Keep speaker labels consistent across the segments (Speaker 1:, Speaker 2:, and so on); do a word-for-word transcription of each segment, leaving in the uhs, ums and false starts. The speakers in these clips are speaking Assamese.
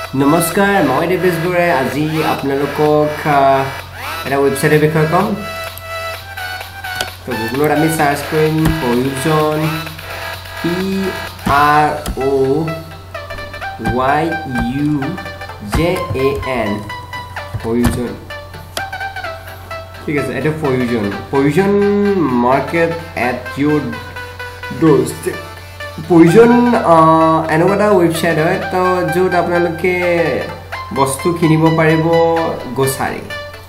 Speaker 1: নমস্কাৰ মই দেৱেশ বৰাই আজি আপোনালোকক এটা ওয়েবসাইটৰ বিষয়ে কম তো গুগলত আমি সাৰ্চ কৰিম প্ৰয়োজন P R O Y U J A N প্ৰয়োজন ঠিক আছে এটা প্ৰয়োজন প্ৰয়োজন মাৰ্কেট এট ইউৰ ডোৰষ্টেপ প্ৰয়োজন এনেকুৱা এটা ৱেবছাইট হয় তো য'ত আপোনালোকে বস্তু কিনিব পাৰিব গোচাৰি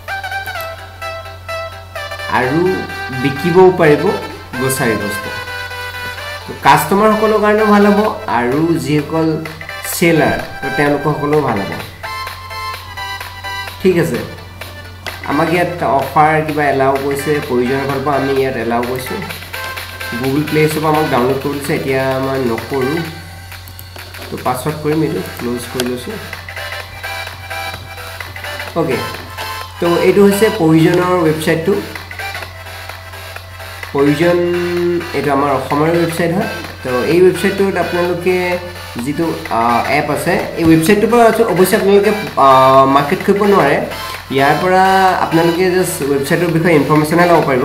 Speaker 1: আৰু বিকিবও পাৰিব গোচাৰি বস্তু কাষ্টমাৰ সকলৰ কাৰণে ভাল হ'ব আৰু যিসকল সেলাৰ তো তেওঁলোক সকলেও ভাল হ'ব ঠিক আছে আমাক ইয়াত অফাৰ কিবা এলাউ কৰিছে প্ৰয়োজনৰ ফালৰ পৰা আমি ইয়াত এলাউ কৰিছোঁ Google Play Store আমাক ডাউনলোড কৰিছে এতিয়া মই নকৰো তো পাছৱৰ্ড কৰিম এটো ক্লোজ কৰি লৈছো ওকে তো এটো হৈছে প্ৰয়োজনৰ ৱেবছাইটটো প্ৰয়োজন এটো আমাৰ অসমৰ ৱেবছাইট হয় তো এই ৱেবছাইটটোত আপোনালোকে যেটো এপ আছে এই ৱেবছাইটটোৰ পৰা অৱশ্যে আপোনালোকে মাৰ্কেট কৰিব নোৱাৰে ইয়াৰ পৰা আপোনালোকে জাস্ট ৱেবছাইটৰ বিষয়ে ইনফৰমেশন ল'ব পাৰিব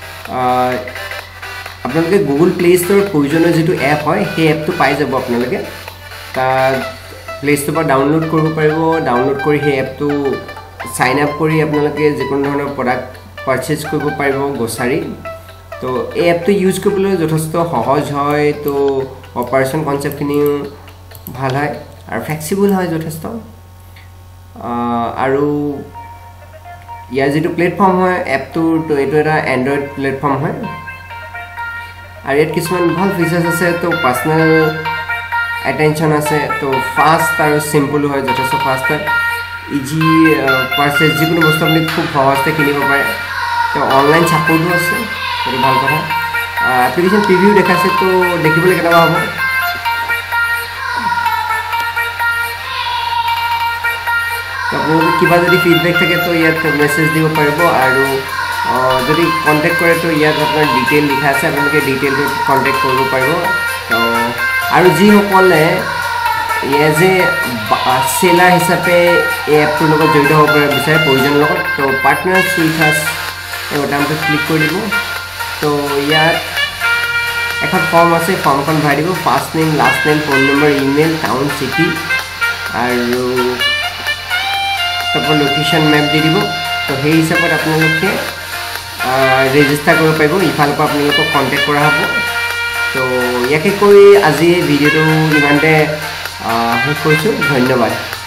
Speaker 1: আপোনালোকে Google Play Store প্ৰয়োজনৰ যেটো এপ হয় সেই এপটো পাই যাব আপোনালোকে তা Play Store পৰা ডাউনলোড কৰিব পাৰিব ডাউনলোড কৰি সেই এপটো সাইন আপ কৰি আপোনালোকে যিকোনো ধৰণৰ প্ৰডাক্ট পাৰচেজ কৰিব পাৰিব গোচাৰি তো এই এপটো ইউজ কৰিবলৈ যথেষ্ট সহজ হয় তো অপাৰেশন কনসেপ্টখিনি ভাল হয় আৰু ফ্লেক্সিবল হয় যথেষ্ট আৰু ইয়াৰ যেটো প্লেটফৰ্ম হয় এপটো তো এটো এটা এন্ড্ৰইড প্লেটফৰ্ম হয় আৰু ইয়াত কিছুমান ভাল ফিচাৰ্স আছে তো পাৰ্সোনাল অ্যাটেনশন আছে তো ফাস্ট আৰু সিম্পল হয় যথেষ্ট ফাস্ট হয় ইজি পাৰচেজ যিকোনো বস্তু আপুনি খুব সহজতে কিনিব পাৰে তো অনলাইন সাপোৰ্টও আছে এটা ভাল কথা এপ্লিকেশন প্ৰিভিউ দেখাইছে তো দেখিবলৈ কেনেকুৱা হ'ব আপোনালোকে কিবা যদি ফিডবেক থাকে তো ইয়াত মেছেজ দিব পাৰিব আৰু যদি কন্টাক্ট কৰে তো ইয়াত আপোনাৰ ডিটেইল লিখা আছে আপোনালোকে ডিটেইলটো কন্টাক্ট কৰিব পাৰিব তো আৰু যি সকলে এজ এ সেলাৰ হিচাপে এই এপটোৰ লগত জড়িত হ'ব বিচাৰে প্ৰয়োজনৰ লগত তো পাৰ্টনাৰছ উইথ আছ এই বটনটো ক্লিক কৰি দিব তো ইয়াত এখন ফৰ্ম আছে ফৰ্মখন ভৰাই দিব first name last name phone number email town city আৰু তারপর লোকেশন ম্যাপ দি দিব তো সেই হিসাবত আপোনালোকে ৰেজিষ্টাৰ কৰিব পাৰিব ইফালৰ পৰা আপোনালোকক কন্টাক্ট কৰা হ'ব তো ইয়াকে কৈ আজি ভিডিওটো ইমানতে শেষ কৰিছোঁ ধন্যবাদ